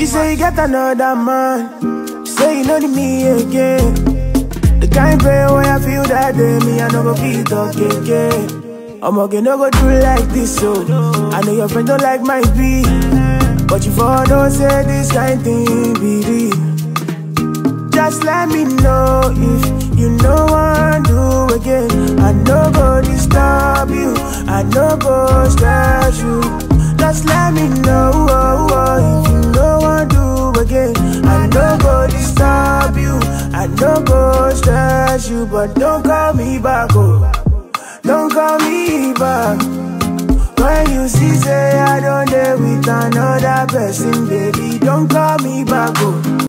You say you get another man, say you know the me again. The kind pain when I feel that day, me I no go feel talk again. I'm okay, no go do like this, so I know your friend don't like my beat, but you for don't say this kind thing be real. Just let me know if you know what do again. I no go disturb you, I no go stress you. Just let me know if you know what do again. I no go disturb you, I no go stress you. But don't call me back, oh, don't call me back. When you see say I don't dare with another person, baby, don't call me back, oh.